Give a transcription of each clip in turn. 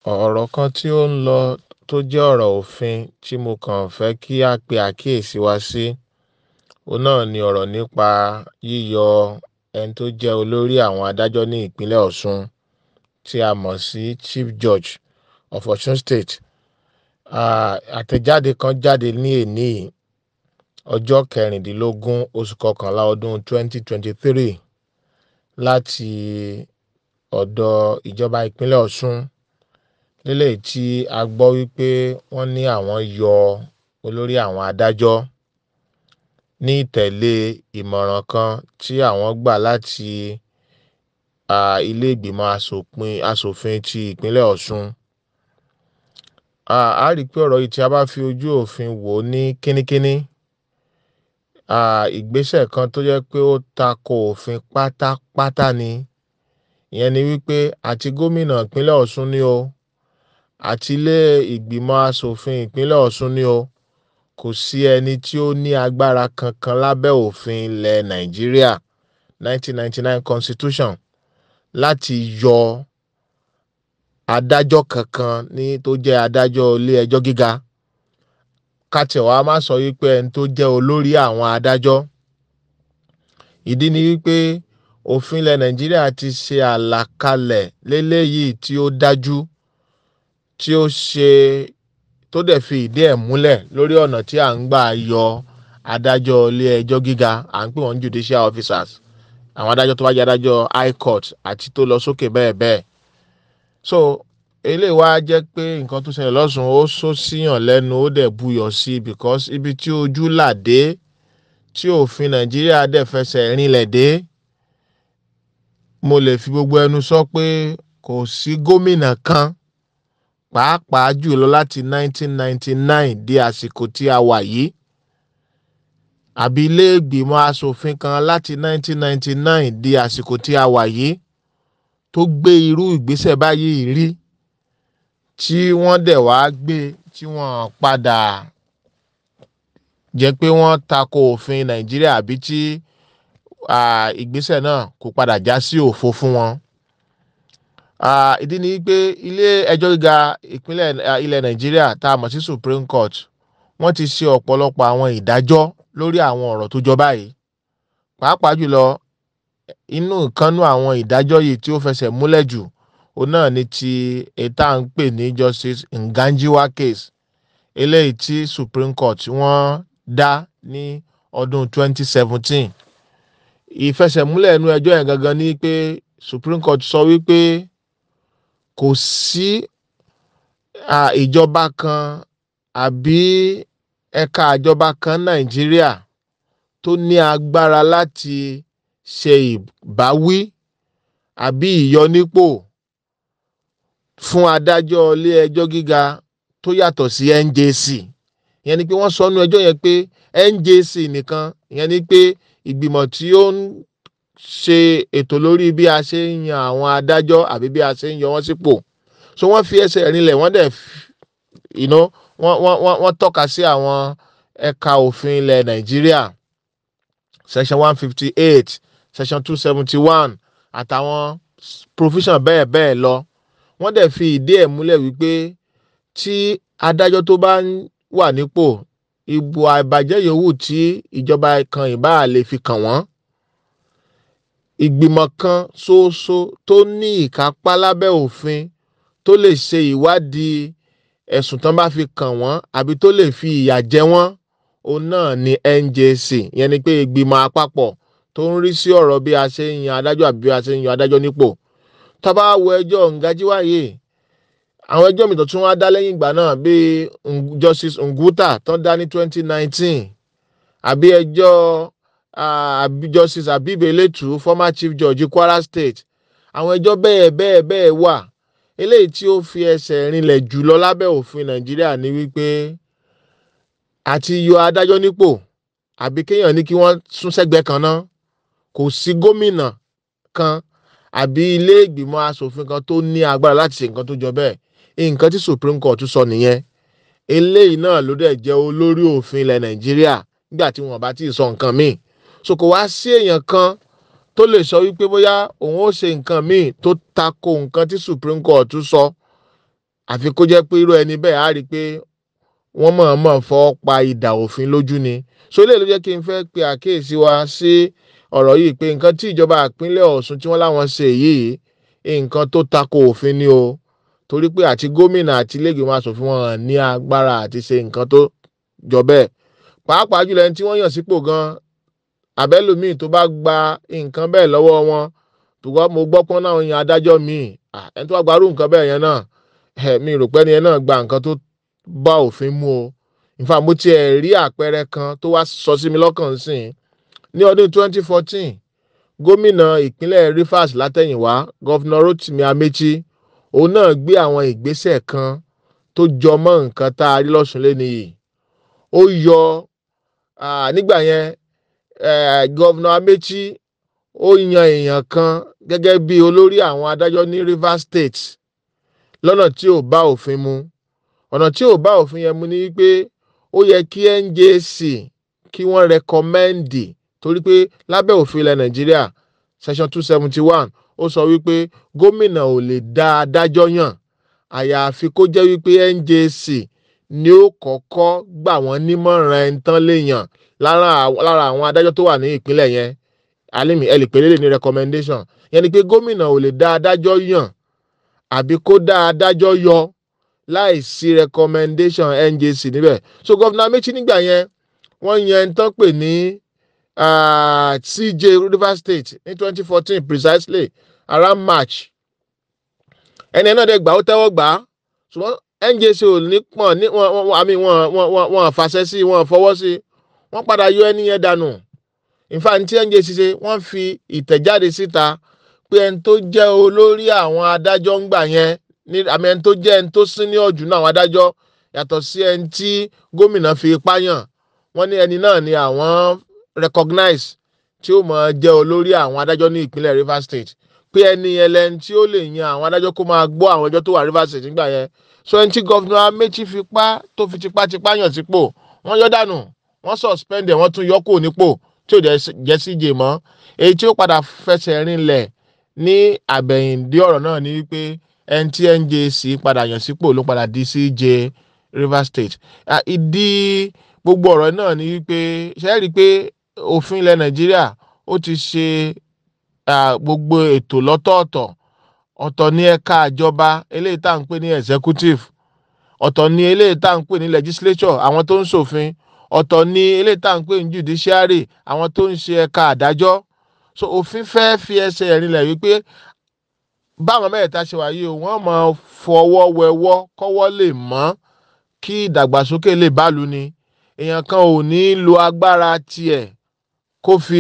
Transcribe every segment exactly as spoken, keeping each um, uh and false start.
ọ̀rọ̀ kan tí ó ń lọ tó jẹ́ ọ̀rọ̀ òfin tí mo kàn fẹ́ kí a pe àkíyèsí wa sí òun náà ni ọ̀rọ̀ nípa yíyọ ẹni tó jẹ́ olórí àwọn adájọ́ ní ìpínlẹ̀ Ọ̀ṣun tí a mọ̀ sí Chief Judge of Osun State. Àtẹ̀jáde kan jáde ní èní ọjọ́ kẹrìndínlógún oṣù kọkànlá ọdún twenty twenty-three láti ọ̀dọ̀ ìjọba ìpínlẹ̀ Ọ̀ṣun lélẹ́yìí tí a gbọ́ wípé wọ́n ní àwọn yọ olórí àwọn adájọ́ ní ìtẹ̀lé ìmọ̀ràn kan tí àwọn gbà láti ilé ìgbìmọ̀ asòfin ti ìpínlẹ̀ Ọ̀ṣun. A rí i pé ọ̀rọ̀ yìí tí a bá fi ojú òfin wò ó ní kínníkínní, ìgbésẹ̀ kan tó jẹ́ pé ó tako òfin pátápátá ni. Ìyẹn ni wípé àti gómìnà ìpínlẹ̀ Ọ̀ṣun ni o àti ilé ìgbìmọ̀ asòfin ìpínlẹ̀ Ọ̀ṣun ni o, kò sí ẹni tí ó ní agbára kankan lábẹ́ òfin ilẹ̀ Nàìjíríà nineteen ninety-nine Constitution láti yọ adájọ́ kankan ní tó jẹ́ adájọ́ ilé ẹjọ́ gíga. Kátẹ̀wá má sọ wípé ẹni tó jẹ́ olórí àwọn adájọ́. Ìdí ni wípé òfin ilẹ̀ Nàìjíríà ti ṣe àlàkalẹ̀ léléyìí tí ó dájú tí ó ṣe tó dẹ̀ fi ìdí ẹ̀ múlẹ̀ lórí ọ̀nà tí à ń gbà yọ adájọ́ ilé ẹjọ́ gíga, à ń pè wọ́n judicial officers, àwọn adájọ́ tó bá jẹ́ adájọ́ high court àti tó lọ sókè bẹ́ẹ̀ bẹ́ẹ̀. So eléyìí wá jẹ́ pé nǹkan tó ṣẹlẹ̀ lọ́sùn ó sọ síyàn lẹ́nu, ó dẹ̀ buyọ̀ sí because ibi tí ojú là dé tí òfin Nàìjíríà dẹ̀ fẹsẹ̀ rinlẹ̀ dé, mo lè fi gbogbo ẹnu sọ pé kò sí gómìnà kan pàápàá jùlọ láti nineteen ninety-nine di àsìkò tí a wà yìí, àbí ilé ìgbìmọ̀ asòfin kan láti nineteen ninety-nine di àsìkò tí a wà yìí tó gbé irú ìgbésẹ̀ báyìí rí tí wọ́n dẹ̀ wá gbé tí wọ́n padà jẹ́ pé wọ́n tako òfin Nàìjíríà àbí tí ìgbésẹ̀ náà kò padà já sí òfo fún wọn. Ìdí ni pé ilé ẹjọ́ gíga ìpínlẹ̀ ilẹ̀ Nàìjíríà tá a mọ̀ sí Supreme Court wọ́n ti ṣe ọ̀pọ̀lọpọ̀ àwọn ìdájọ́ lórí àwọn ọ̀rọ̀ tó jọ báyìí. Pàápàá jùlọ inú ìkànnú àwọn ìdájọ́ yìí tí ó fẹsẹ̀ múlẹ̀ jù òun náà ni ti ètà ń pè ní Justice Nganjiwa case eléyìí tí Supreme Court wọ́n dá ní ọdún twenty seventeen. Ìfẹsẹ̀múlẹ̀ inú ẹjọ́ yẹn gangan ni pé Supreme Court sọ wípé kò sí ìjọba kan àbí ẹ̀ka ìjọba kan Nàìjíríà tó ní agbára láti ṣe ìbáwí àbí ìyọnípò fún adájọ́ ilé ẹjọ́ gíga tó yàtọ̀ sí N J C. Ìyẹn ni pé wọ́n sọ nínú ẹjọ́ yẹn pé N J C nìkan, ìyẹn ni pé ìgbìmọ̀ tí ó ń ṣe ètò lórí bí a ṣe ń yan àwọn adájọ́ àbí bí a ṣe ń yọ wọ́n sípò. So wọ́n fi ẹsẹ̀ rinlẹ̀, wọ́n dẹ̀ you know wọ́n wọ́n wọ́n tọ́ka sí àwọn ẹ̀ka òfin ilẹ̀ Nàìjíríà section one fifty-eight, section two seventy-one àtàwọn provision bẹ́ẹ̀ bẹ́ẹ̀ lọ. Wọ́n dẹ̀ fi ìdí ẹ̀ múlẹ̀ wípé tí adájọ́ tó bá wà nípò, ìbò àìbàjẹ́ yòówù tí ìjọba kan ìbá lè fi kàn wọ́n, ìgbìmọ̀ kan ṣoṣo tó ní ìkápá lábẹ́ òfin tó lè ṣe ìwádìí ẹ̀sùn tán bá fi kàn wọ́n àbí tó lè fi ìyà jẹ wọ́n, òun náà ni N J C. Ìyẹn ni pé ìgbìmọ̀ àpapọ̀ tó ń rí sí ọ̀rọ̀ bí a ṣe ń yan adájọ́ àbí bí a ṣe ń yan adájọ́ nípò. Tá bá wo ẹjọ́ Nganjiwa yìí, àwọn ẹjọ́ mi tó tún wá dá lẹ́yìn ìgbà náà bíi Justice Nguta tán dá ní twenty nineteen, àbí ẹjọ́ àbí Justice Abibe Letu, former Chief Judge Kwara State. Àwọn ẹjọ́ bẹ́ẹ̀ bẹ́ẹ̀ bẹ́ẹ̀ wà. Eléyìí tí ó fi ẹsẹ̀ rinlẹ̀ jùlọ lábẹ́ òfin Nàìjíríà ni wípé àti yọ adájọ́ nípò àbí kéèyàn ní kí wọ́n sún sẹ́gbẹ́ kan náà, kò sí gómìnà kan àbí ilé ìgbìmọ̀ asòfin kan tó ní agbára láti ṣe nǹkan tó jọ bẹ́ẹ̀. Nǹkan tí Supreme Court sọ nìyẹn. Eléyìí náà ló dẹ̀ jẹ́ olórí òfin ilẹ̀ Nàìjíríà nígbà tí wọ́n bá ti sọ nǹkan míì. So kò wá sí èèyàn kan tó lè sọ wípé bóyá òun ó ṣe nǹkan míì tó tako nǹkan tí Supreme Court sọ àfi kó jẹ́ pé irú ẹni bẹ́ẹ̀ á rí i pé wọ́n mọ̀ọ́mọ̀ fọ́ pa idà òfin lójú ni. So eléyìí ló jẹ́ kí n fẹ́ pe àkíyèsí wa sí ọ̀rọ̀ yìí pé nǹkan tí ìjọba ìpínlẹ̀ Ọ̀ṣun tí wọ́n láwọn ṣe yìí nǹkan tó tako òfin ni o, torí pé àti gómìnà àti ilé ìgbìmọ̀ aṣòfin wọn ní agbára àti ṣe nǹkan tó jọ bẹ́ẹ̀. Pàápàá jùlọ ẹni tí wọ́n yàn sípò gan abẹ́lòmíì tó bá gba nǹkan bẹ́ẹ̀ lọ́wọ́ wọn, ṣùgbọ́n mo gbọ́ pọ́n náà yan adájọ́ míì, ẹni tó bá gbarú nǹkan bẹ́ẹ̀ yẹn náà mi rò pé ẹni yẹn náà gba nǹkan tó bá òfin mu o. In fact, mo tiẹ̀ rí àpẹẹrẹ kan tó wá sọ sí mi lọ́kàn sí i. Ní ọdún twenty fourteen, gómìnà ìpínlẹ̀ Rivers látẹ̀yìnwá, Gọ́vnà Rotimi Amechi, òun náà gbé àwọn ìgbésẹ̀ kan tó jọ mọ́ nǹkan tá a rí lọ́sùn lẹ́nu yìí. Ó yọ nígbà yẹn Gọ́vnà Amechi ó yan èèyàn kan gẹ́gẹ́ bí olórí àwọn adájọ́ ní Rivers State lọ́nà tí ò bá òfin mu. Ọ̀nà tí ò bá òfin yẹn mu ni wípé ó yẹ kí N J C kí wọ́n rẹkọmẹ́ndì, torí pé lábẹ́ òfin ilẹ̀ Nàìjíríà section two seventy one ó sọ wípé gómìnà ò lè dá adájọ́ yàn àyàfi kó jẹ́ wípé N J C ni ó kọ́kọ́ gbà wọ́n nímọ̀ràn ẹni tán lè yàn lára àwọn adájọ́ tó wà ní ìpínlẹ̀ yẹn. Alimi ẹ lè pè lélẹ̀ ní recommendation. Yẹn ni pé gómìnà ò lè dá adájọ́ yàn àbí kó dá adájọ́ yọ láì sí recommendation N J C níbẹ̀. So Gọ́vnà Amechi nígbà yẹn wọ́n yan ẹni tán pè ní Uh, C J Rivers State ní twenty fourteen precisely around March. Ẹni náà dẹ̀ gbà ó tẹ́wọ́ gbà á, ṣùgbọ́n N J C ò ní pọ̀n ní wọ́n àmì wọ́n wọ́n wọ́n fàṣẹ sí wọ́n fọwọ́ sí, wọ́n padà yọ ẹni yẹn dànù. In fact tí N J C ṣe wọ́n fi ìtẹ̀jáde síta pé ẹni tó jẹ́ olórí àwọn adájọ́ ń gbà yẹn ní àmì ẹni tó jẹ́ ẹni tó senior jù náà àwọn adájọ́ yàtọ̀ sí ẹni tí gómìnà fi ipá yàn, wọ́n ní ẹni náà ni àwọn recognize tí ó mọ̀ jẹ́ olórí àwọn adájọ́ ní ìpínlẹ̀ Rivers State, pé ẹni ẹlẹ́ni tí ó lè yan àwọn adájọ́ kó máa gbọ́ àwọn ẹjọ́ tó wà Rivers State nígbà yẹn. So ẹni tí Gọ́vnà Amechi fipá tó fi tipátipá yàn sípò wọ́n yọ dànù, wọ́n suspend ẹ̀, wọ́n tún yọ kúrò nípò tí ò jẹ́ C J mọ́. Èyí tí ó padà fẹsẹ̀ rinlẹ̀ ní àbẹ̀yìndí ọ̀rọ̀ náà ni wípé ẹni tí N J C padà yàn sípò ló padà di C J Rivers State. Ìdí gbogbo ọ̀rọ̀ náà ni wípé ṣe é rí i pé òfin ilẹ̀ Nàìjíríà ó ti ṣe gbogbo ètò lọ́tọ̀ọ̀tọ̀. Ọ̀tọ̀ ní ẹ̀ka ìjọba eléyìí tá à ń pè ní executive, ọ̀tọ̀ ní eléyìí tá à ń pè ní legislature àwọn tó ń ṣòfin, ọ̀tọ̀ ní eléyìí tá à ń pè ní judiciary àwọn tó ń ṣe ẹ̀ka àdájọ́. So òfin fẹ́ fi ẹsẹ̀ rinlẹ̀ wípé báwọn mẹ́ta ṣe wáyé o, wọ́n máa fọwọ́ wẹwọ́ kọ́wọ́ lè mọ́ kí ìdàgbàsókè lè bálu ni. Èèyàn kan ò ní lo agbára tiẹ̀ kó fi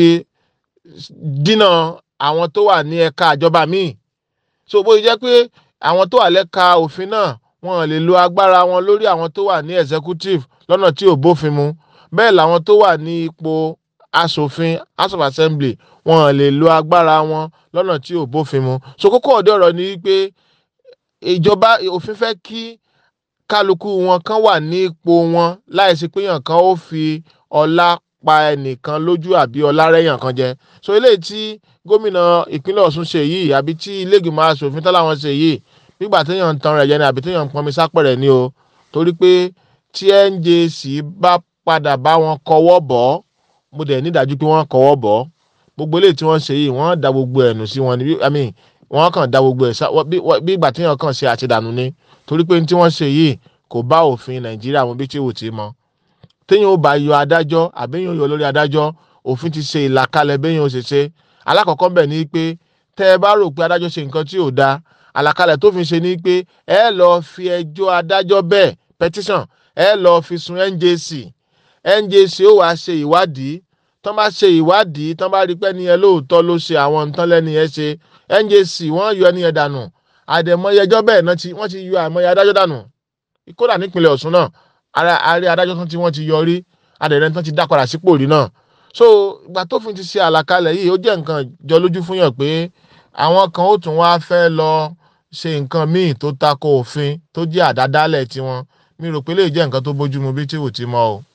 dínà àwọn tó wà ní ẹ̀ka ìjọba míì. So bó jẹ́ pé àwọn tó wà lẹ́ka òfin náà wọ́n lè lo agbára wọn lórí àwọn tó wà ní executive lọ́nà tí ò bófin mu, bẹ́ẹ̀ làwọn tó wà ní ipò aṣòfin House of Assembly wọ́n lè lo agbára wọn lọ́nà tí ò bófin mu. So kókó ọ̀dọ̀ ọ̀rọ̀ ni pé ìjọba òfin fẹ́ kí kálukú wọn kan wà ní ipò wọn láìsí pé èèyàn kan ó fi ọlá pa ẹnìkan lójú àbí ọlá rẹ̀yàn kan jẹ. So eléyìí tí gómìnà ìpínlẹ̀ Ọ̀ṣun ṣe yìí àbí tí ilé ìgbìmọ̀ aṣòfin tó láwọn ṣe yìí nígbà téèyàn ń tan rẹ̀ jẹ ni àbí téèyàn ń pọnmi sápẹ̀rẹ̀ ni o, torí pé tí N J C bá padà bá wọn kọwọ́ bọ̀, mo dẹ̀ nídàájú pé wọ́n kọwọ́ bọ̀ gbogbo eléyìí tí wọ́n ṣe yìí wọ́n dá gbogbo ẹ̀nù sí wọn ni, I mean wọ́n kàn dá gbogbo ẹ̀ bí ìgbà téèyàn kàn ṣe àtidànù ni, torí pé tí wọ́n ṣe yìí kò bá òfin Nàìjíríà mu bí tí wò tí mọ́. Téèyàn ó bá yọ adájọ́ àbí èèyàn yọ lórí adájọ́, òfin ti ṣe ìlàkalẹ̀ béèyàn ó ṣe ṣe. Alákọ̀ọ́kọ́ bẹ̀ ni pé tẹ́ ẹ bá rò pé adájọ́ ṣe nǹkan tí ò dáa, àlàkalẹ̀ tó fi ṣe ni pé ẹ lọ fi ẹjọ́ adájọ́ bẹ́ẹ̀ petition ẹ lọ fi sun N J C. N J C ó wàá ṣe ìwádìí, tán bá ṣe ìwádìí tán bá rí pé ẹni yẹn lóòótọ́ ló ṣe àwọn nǹkan lẹ́ni yẹn ṣe, N J C wọ́n yọ ẹni yẹn dànù. Àdèmọye ẹjọ́ bẹ́ẹ̀ náà tí wọ́n ti yọ àìmọye adájọ́ dànù. Kódà nípínlẹ̀ Ọ̀ṣun náà ààrẹ adájọ́ tán tí wọ́n ti yọrí, adẹ̀rẹ́ tán ti dá padà sípò rí náà. So ìgbà tófin ti ṣe àlàkalẹ̀ yìí ó jẹ́ nǹkan jọ lójú fún yàn pé àwọn kan ó tún wá fẹ́ lọ ṣe nǹkan míì tó tako òfin tó jẹ́ àdádálẹ̀ tiwọn. Mi rò pé lè jẹ́ nǹkan tó bójúmu bí tí wò tí mọ́ o.